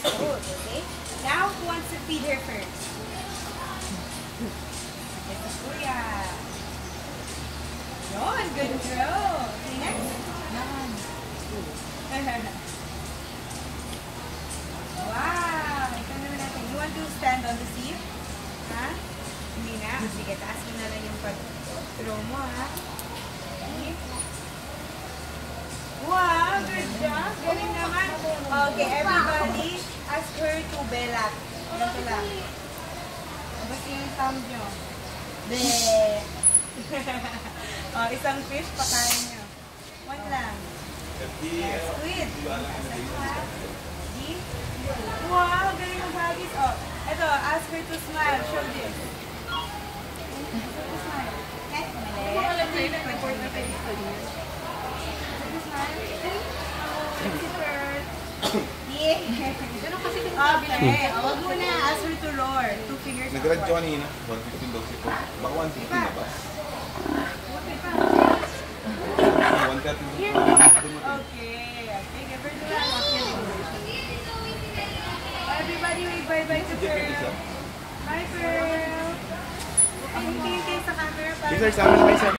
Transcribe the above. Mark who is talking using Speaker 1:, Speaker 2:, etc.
Speaker 1: food, okay? Now, who wants to feed her first? It's a kuya. Yun, good girl. Okay, next. Wow! Ikaw naman natin. You want to stand on the seat? Ha? Hindi na. Sige, taas mo na lang yung pag-throw mo, ha? Okay. Wow! Good job! Galing naman. Okay, everybody, ask her to belak. Ganito lang. Basta yung thumb nyo. Bleh! Oh, isang fish, pakain nyo. One lang. Squid. Wow, galing mo bagis. Oh, eto, ask her to smile. Show this. Smile. Okay? Okay, huwag mo na. Ask her to roar. 2 fingers.
Speaker 2: Nag-radyo kanina. 115 daw siya. Baka 150 na ba?
Speaker 1: Okay, give her the everybody wave bye-bye to Pearl. Bye, Pearl. Okay, sa camera.
Speaker 2: Sir, sama na kayo, sir.